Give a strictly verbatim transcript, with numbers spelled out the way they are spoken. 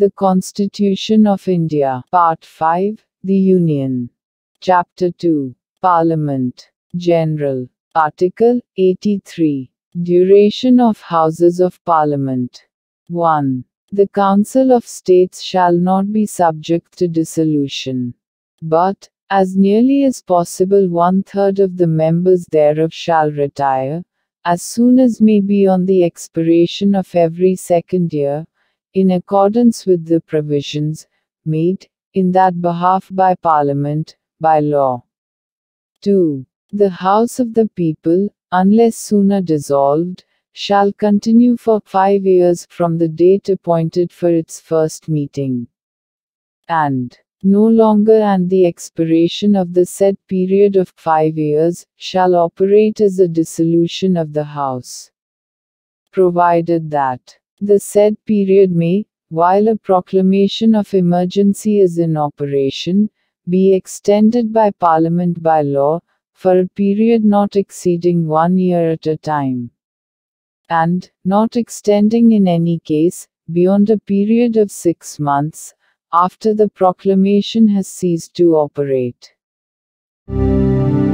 The Constitution of India. Part five. The Union. Chapter two. Parliament. General. Article eighty-three. Duration of Houses of Parliament. one. The Council of States shall not be subject to dissolution. But, as nearly as possible, one-third of the members thereof shall retire, as soon as may be on the expiration of every second year, in accordance with the provisions made in that behalf by Parliament, by law. two. The House of the People, unless sooner dissolved, shall continue for five years from the date appointed for its first meeting, and no longer and the expiration of the said period of five years, shall operate as a dissolution of the House, provided that the said period may, while a proclamation of emergency is in operation, be extended by Parliament by law, for a period not exceeding one year at a time, and not extending in any case, beyond a period of six months, after the proclamation has ceased to operate.